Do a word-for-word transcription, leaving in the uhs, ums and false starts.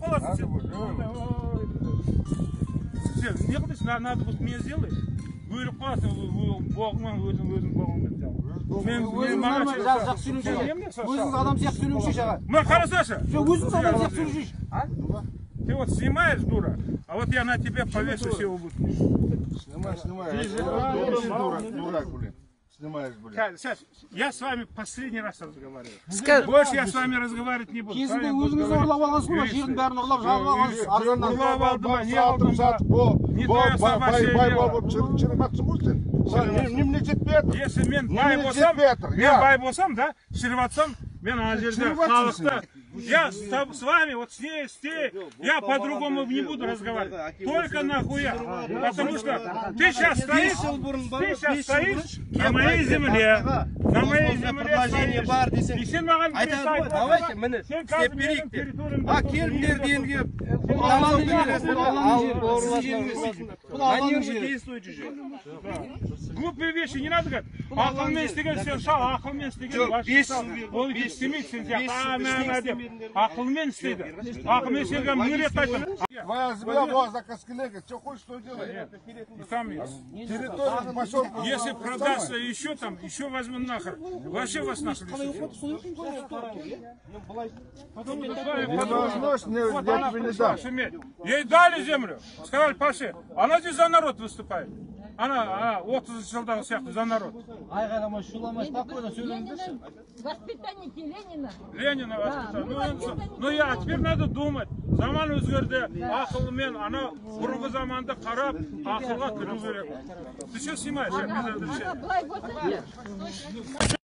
қаласың сен. Сен не қылдың, надо болсын мен сделай. Өліп қаласың, боғыңнан өзің өзің боғыңды жау. Өзіңіз адам сияқты сөйлеуші жаға. Мына қарасашы. Өзіңіз адам сияқты сөйлеуші. Ты вот снимаешь, дура, а вот я на тебе повешу все убытки. Снимай, снимай. Дурак, блин. Снимаешь, блин. Сейчас, я с вами последний раз разговариваю. Больше я с вами разговаривать не буду. Кезінде өзіңіз ұрлап алғансыз ғой, жердің бәрін ұрлап жалып алғансыз. Ұрлап алдым, не алдым ба? Не твое собачье дело. Если мен бай болсам, мен бай болсам, да, шіріватсам, мен ана жерде халықты. Я с вами, вот с ней, с ней, я по-другому не буду разговаривать. Только нахуя. Потому что ты сейчас стоишь, ты сейчас стоишь на моей земле. На моей земле стоишь. И сен маған писать. Давайте, мені істеп берейік деп. А келіңдер дейінге. Бұл Алланың жері. Бұл Алланың жері. Глупые вещи не надо говорить. Ақылмен істеген сен шал, ақылмен істеген башын шал. Ол істемейді сен сияқты. Ақылмен істейді. Ақылмен істеген мың рет айтам. Твоя земля была за Каскелега. Что хочешь, что делай? И там есть. Территория пошел. Если продастся еще там, еще возьму нахер. Вообще вас нахер лишу. Невозможно, я тебе не дам. Ей дали землю. Сказали, пошли. Она здесь за народ выступает. Она отыз жылдағы сияқты за народ. Айғайламай, шуламай, спокойно сөйлеңдерші. Воспитанники Ленина. Ленина воспитание. Ну я, теперь надо думать. Заман өзгерді, ақылымен, ана бұрынғы заманды қарап, ақылға кіру керек. Ты что снимаешь? Былай болса